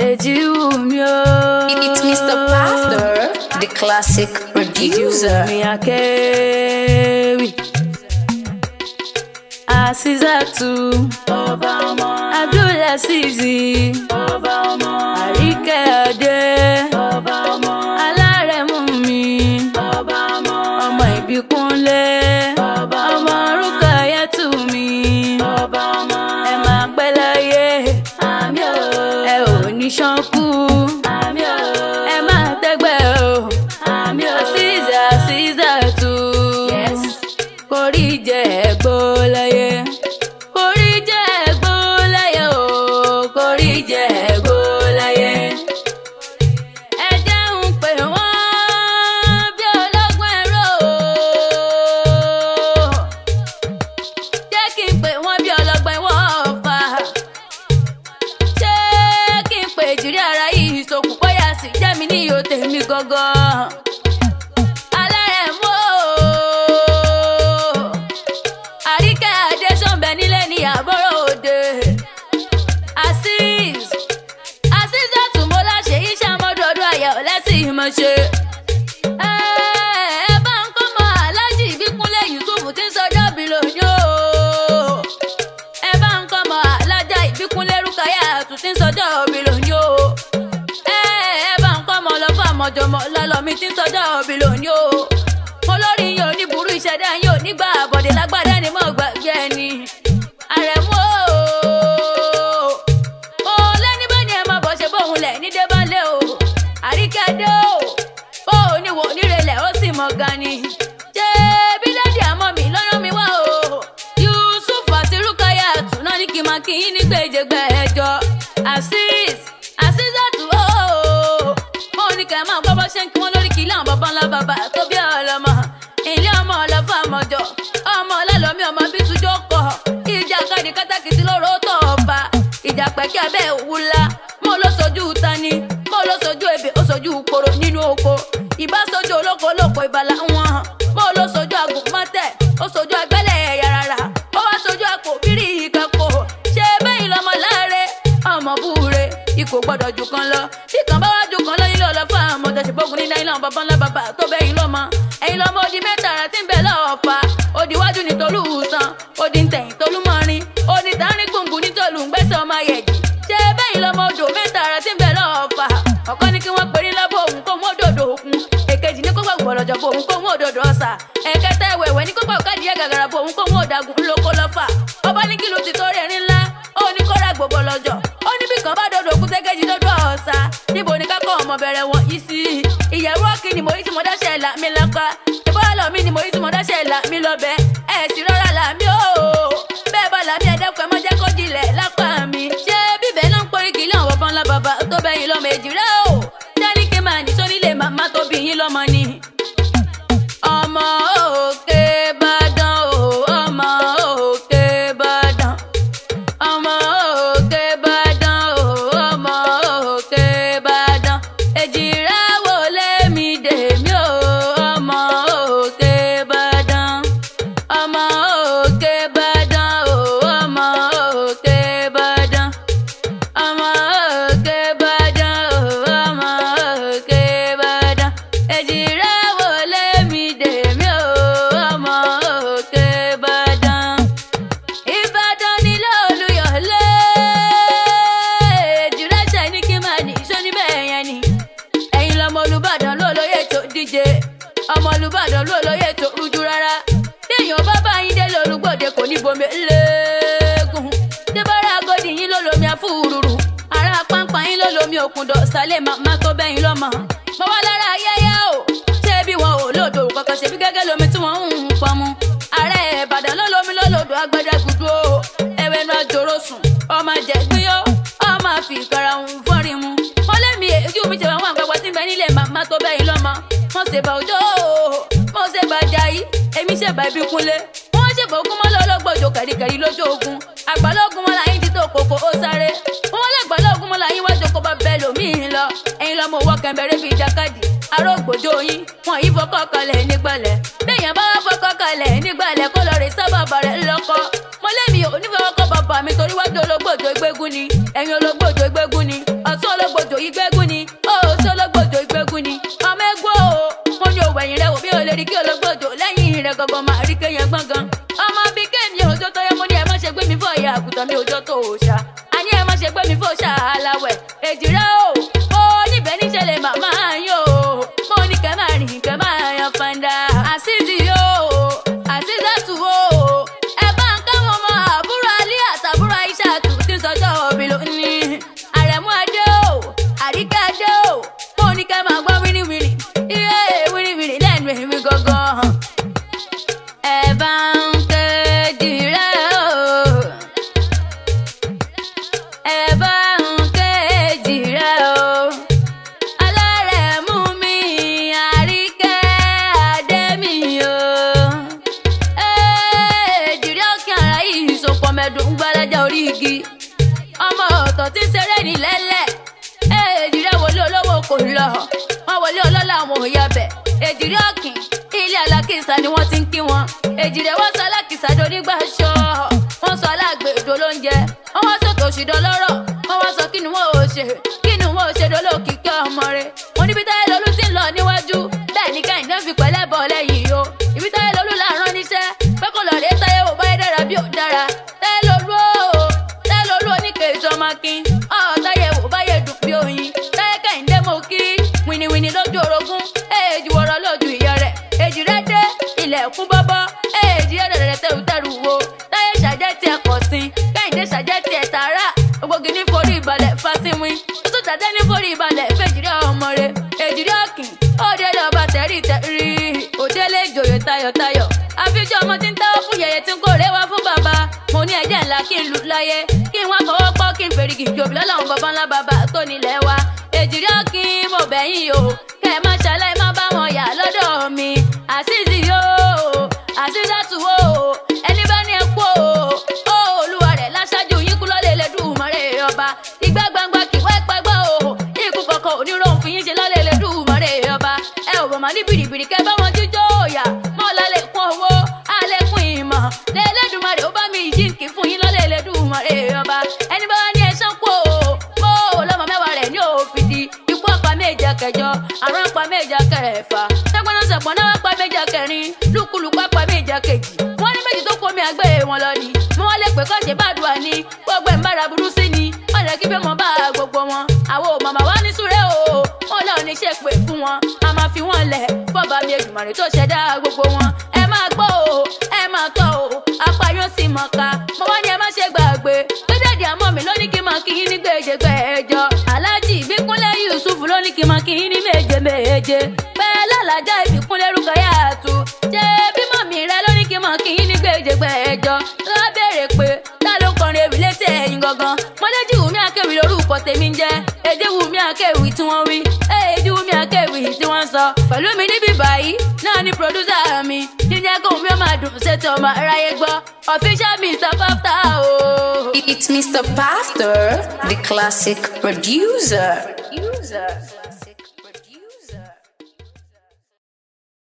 Hejiwumiakewi. It's Mr. Pastor, the classic producer. Hejiwumiakewi. Asizatu Abdulazizi Oriki Alaremumi ọmọ Ìbíkúnlé ọmọ Rukayatumi ẹ máa pẹ́ láyé ẹ ò ní ṣánkú ẹ máa tẹ́gbẹ́ o Asizatu kórí jẹ́ ẹ̀gbọ́ láyé kórí jẹ́ ẹ̀gbọ́ láyé o kórí jẹ́ ẹ̀gbọ́ láyé. Ẹ jẹ́ ń pè wọ́n bí ọlọ́gbọ́n ẹ̀rọ jẹ́ kí n pè wọ́n bí ọlọ́gbọ́n ẹ̀wọ́ ọ̀fà ṣé kí n pè ejire araisokun bóyá sì jẹ́ mi ní ìyó tèmi gangan. Ṣe ẹ bá ń kọ́ mọ́ Aláàjì Ìbíkúnlé Yusuf tí ń sọjọ́ bí lóyún o ẹ bá ń kọ́ mọ́ Aláàjà Ìbíkúnlé Rukayatu tí ń sọjọ́ bí lóyún o ẹ bá ń kọ́ mọ́ lọ́fà mọ́jọ́mọ́ lọ́lọ́mí tí ń sọjọ́ bí lóyún o mo lórí yín ò ní burú ìṣẹ̀dá yín ò ní gbà àbọ̀dé lágbádá ni mo gbàgbé ẹni Àrẹ̀mú o lẹ́ni bá ní ẹ máa bọ̀ ṣe bóun lẹ̀ ní débálé o àríkẹ́dé o níwò nírẹ̀lẹ̀ ó sì mọ̀ gan ni ṣé bílẹ̀dì àmọ́ mi lọ́rọ́ mi wá o Yusuf àti Rukayatu náà ní kí n máa kí yín ní gbèjègbè ẹjọ́ Asizatu mo ní kẹ́ máa gbọ́ bọ́ ṣe ń kí wọ́n lórí kí ilé àwọn bàbá ńlá bàbá tó bí ọlọ́mọ ilé ọmọ ọlọ́fà mọ́jọ ọmọ ọlọ́lọ́mí ọmọ bítújọ́ kọ̀ ìjà kadì kátàkìtì lóró tó ọba ìjà pẹ̀kí abẹ́ òwúlá mo ló sojú tani mo ló sojú ebè ó sojú koro nínú oko ìbá sojú olóko olóko ìbàlá wọn mo ló sojú agùnmọ́tẹ̀ ó sojú agbẹ́lẹ̀ ẹ̀yà rárá ó wá sojú àpò bírí ìkẹ́kọ̀ọ́ ṣé bẹ́yìn lọ́mọ láre ọmọ búre ikò gbọ́dọ̀ jù kan lọ bí kan bá wá jù kan lọ nílò ọlọ́fà àmọ́jọ ṣègbógun ní náírà bàbá ńlá bàbá tó bẹ́yìn lọ́mọ ẹ̀yìn lọ́mọ odi mẹ́ta ara tí ń bẹ lọ́ọ̀fà odi iwájú ní tolúùsàn odi ń tẹ̀yìn tolúmọ́rin odi tàárín gbùngbùn ní tolùngbẹ́sẹ̀ ọmọ ayẹ̀jì ṣé bẹ́yìn lọ́mọ odò mẹ́ta ara tí ń bẹ lọ́ọ̀fà ọ̀kan ní kí wọ́n perí lọ́bọ̀ òun kó mú òdòdó òkun èkejì ní kó gbàgbọ́ lọ́jọ́ bò òun kó mú òdòdó ọ̀sà ẹ̀kẹta ẹ̀wẹ̀wẹ̀ ní kó gbàgbọ́ káàdì ẹ̀ gàgàrà bò òun kó mú òdàgùn ńlọkọ lọ́fà ọba ní kìlú ti torí ẹ̀rín ńlá ó ní kó ra gbogbo lọ́jọ́ ó ní bí kan bá dòdò òkun tẹ́kẹ́jì lọ́dọ̀ ọ̀sà níbo ni kákọ́ ọmọ bẹ̀rẹ̀ wọ̀n yìí sí ìyẹ̀wò ọ̀kì ni mo yí tí mo dáṣẹ́ là mí lápá ìbọ́lọ̀ mi ni mo yí tí mo dáṣẹ́ là mí lọ́bẹ̀ ẹ̀ sì rọra là mí o bẹ́ẹ̀ bá là mí ẹ̀dẹ́kun ẹ̀ mọ́ jẹ́ kó jilẹ̀ lápá mi ṣé bíbẹ̀ náà ń porí kì í lé àwọn bàbá ńlá bàbá tó bẹ́yìn lọ́mọ ejire o dání kí máa ní sónílé màmá tó bí yín lọ́mọ ni. ọmọ òkè Ìbàdàn o ọmọ òkè Ìbàdàn ọmọ òkè Ìbàdàn o ọmọ òkè Ìbàdàn ejire wo lémi dèmi o ọmọ òkè Ìbàdàn ọmọ òkè Ìbàdàn o ọmọ òkè Ìbàdàn ọmọ òkè Ìbàdàn o ọmọ òkè Ìbàdàn ejire wo lémi dèmi o ọmọ òkè Ìbàdàn. Ìbàdàn nílé Olúyọ̀lé ejire ṣe ní kí n máa ní iṣó níbẹ̀ yẹn ni ẹ̀yin lọmọ Olúbàdàn ló lóye tó díje ọmọ Olúbàdàn ló lóye tó rújú rárá bí èèyàn bá bá yín délé Olúgbòde kò ní bomi léegun débọ́rẹ́ Agodi yín ló lomi afúrúrú ará pápá yín ló lomi òkùndọ̀ sálẹ̀ màmá tó bẹ́yìn lọ́mọ mo wá lára ayẹyẹ o ṣé bí wọn ò lòdò kankan ṣe bí gẹ́gẹ́ lomi tí wọ́n ń pọnmu ààrẹ Ìbàdàn ló lomi ló lòdò agbẹ́dẹ́ gudu o ẹ̀wẹ̀nu àjòrò sùn ọmọ jẹ̀gbíyó ọmọ àfi ìkara òun fọ́rin mu mo lémi èyí omi ṣe àwọn àgbàgbà tí ń bẹ nílé màmá tó bẹ́yìn lọ́mọ mo ṣe bá òjò mo ṣe bá Jàyí èmi ṣe bá Ìbíkúnlé wọ́n ṣe bá ogun mọ́lẹ́ ológbòjò kẹ̀ríkẹ̀rí lójú ogun àgbàlógún mọ́lá yín ti tó kòkó ó sáré wọ́n lẹ́gbàlógún mọ́lá yín wájú kó bá bẹ́ẹ̀ lòmíì lọ ẹ̀yin lọ́mọ owó kẹ̀mbẹ̀rẹ̀ bíi jákàdì arógbòjò yín wọ́n yí fọkọ́ kalẹ̀ nígbàlẹ̀ bẹ́ẹ̀yàn bá wá fọkọ́ kalẹ̀ nígbàlẹ̀ kó lọ rè sábà bàrẹ̀ lọ́kọ́ mo lémi ò ní fọwọ́kọ́ bàbá bàbá mi torí wájú ológbòjò ìgbégún ni ẹ̀yìn ológbòjò ìgbégún ni ọ̀tún ológbòjò ìgbégún ni òòsì ológbòjò ìgbégún ni ọmọ ẹgbẹ́ o mo ní òwò ẹ̀yìn rẹ wò bí o lè rí kí ológbòjò lẹ́yìn rẹ gangan máa rí kéèyàn gbọ̀ngàn ọmọ bíi kéèmí òjò tó yẹ mo ní ẹ má ṣe gbé mi fọ́ ìyá àgùntàn mi òjò tó òòṣà àní ẹ má ṣe gbé mi fọ́ òòṣà aláwẹ̀ èjìrẹ́ o níbẹ̀ níṣẹ́ lè màmá yín o mo ní kẹ́ máa rìn kẹ́ máa yan fanda àṣìṣì àṣìṣàtù o ẹ bá ń káwọn ọmọ àbúrò alẹ́ àtàbúrò aishatu tí ń sọjọ́ òbí lónìí àrẹ̀mú adé o àríkẹ́ adé o mo ní kẹ́ máa gbọ́ wíníwíní iye wíníwíní lẹ́nu èmi gangan ẹ bá ń kejì rẹ o ẹ bá ń kejì rẹ o alárẹ̀mú mi àríkẹ́ adé mi o èjìrẹ́ òkè ara yìí sopọ̀ mẹ́dùn gbalaja orí igi ọmọ ọ̀tọ̀ tí ń ṣeré ní lẹ́lẹ̀ èjìrẹ́ wọlé olówó kò lọ wọn wọlé ọlọ́lá àwọn òòyà bẹ̀ èjìrẹ́ ọ̀kìn ilé alákìsà ni wọ́n ti ń kí wọn èjìrẹ́ wọ́n sọ alákìsà donígbà ṣọ wọ́n sọ alágbèdo lóúnjẹ wọ́n wá sọ̀tò òṣìdọ́ lọ́rọ̀ wọ́n wá sọ kí ni wọ́n ò ṣe dolókìkí ọmọ rẹ̀ wọ́n níbi táyé lolú ti ń lọ níwájú bẹ́ẹ̀ ni kẹ́hìndé fi pẹ̀lẹ́ bọ̀ lẹ́yìn o ibi táyé lolú là ń rán níṣẹ́ pé kò lọ rè é táyé wò báyé dára bí ò dára táyé lolú oníkèéjọ makin táyé wò báyé dùn bí oyin táyé kẹ́hìndé mo kí wìnìwìnì lójú orogún èjì wọ̀rọ̀ lójú ìyá rẹ̀ èjìrẹ́ dé ilẹ̀kùn bọ́bọ́ èjìrẹ́ rẹ̀ tẹ̀rù wo táyé ṣàjẹ́ tiẹ̀ kọ̀ sí kẹ́hìndé ṣàjẹ́ tiẹ̀ tààrà ògbógi ní forí ìbalẹ̀ fásíwìn ó tún tàdé ní forí ìbalẹ̀ fèjìrẹ́ ọmọ rẹ̀ èjìrẹ́ ọ̀kìn òde lọ́ba tẹ̀rí òdélé ìjòyè tayọ̀tayọ̀ àfijọ́ ọmọ tí ń tẹ́wọ́ fún yẹyẹ tí ń kórè wá fún bàbá mo ní ẹ̀jẹ̀ ńlá kí n lù láyé kí n wá fọwọ́ pọ́ kí n fèrè kì í jòbí lọ́lọ́run bàbá ńlá bàbá tó nílẹ̀ wa èjìrẹ́ ọ̀kìn mo bẹ̀yìn o kẹ́ ẹ má ṣaláì má bá wọn yà lọ́dọ̀ mi àṣìṣì yóò àṣìṣàtù o ẹni bá ní ẹ kú o olúwa rẹ̀ láṣáájú yín kú lọ́lẹ̀ Ẹlẹ́dùmarè ọba ìgbà gbangba kì wá pàgbà o ikú kọ̀ọ̀kan oníròhùn fi yín ṣe lọ́lẹ̀ Ẹlẹ́dùmarè ọba ẹ ò bọ̀ má ní bìrìbìrì kẹ́ bá wọn jíjó òyà mọ́ lálẹ́kùn owó alẹ́kùn ìmọ̀ lẹ́lẹ́dùmarè ó bá mi jíǹkì fún yín lọ́lẹ̀ Ẹlẹ́dùmarè ọba ẹni bá wá ní ẹ̀ṣán kú o lọ́mọ mẹ́wàá rẹ̀ ní òfìdí ikú ọ̀pá méje kẹjọ àrùn ọ̀pá méje kẹfà sẹ́gbọ́n náà pa méje kẹrin lúkúlùkù ọ̀pá méje kejì wọ́n ní méjì tó kó mi àgbẹ̀ wọn lọ ni mo wọ́n lè pè kọ́ ṣe bàdùà ni gbogbo ẹ̀ ń bára burú sí ni wọ́n lè kí bí wọ́n bá gbogbo wọn àwọn màmá wa ní súré o wọn náà ní ṣe pé fún wọn a máa fi wọn lẹ̀ fọ́ba mi Èdùmàrè tó ṣẹ̀dá gbogbo wọn ẹ máa gbọ́ o ẹ máa tọ́ o apá yóò sì mọ̀ ká mo wá ní ẹ má ṣe gbàgbé gbẹ́dẹ̀dẹ̀ àmọ́ mi ló ní kí n máa kí yín ní gbèjègbèjọ Aláàjì Ìbíkúnlẹ̀ Yusuf ló ní kí n máa kí yín ní méje pẹ́ lálàjá Ìbíkúnlẹ̀ Rúkàyàtù ṣé bímọ mi rẹ ló ní kí n máa kí yín ní gbèjègbèjọ tó bá béèrè pé ta ló kọrin ewì létí ẹ̀yìn gangan mo Hejiwumiakewi lórúkọ tèmi ń jẹ́ Hejiwumiakewi tí wọ́n wí Hejiwumiakewi tí wọ́n sọ pẹ̀lú mi níbí báyìí náà ni pòdúsà mi jíjẹ́ kóhun mi ó máa dùn ṣètò ọmọ aráyé gbọ́ official Mr. Pafter o. It's Mr. Pafter, the classic producer.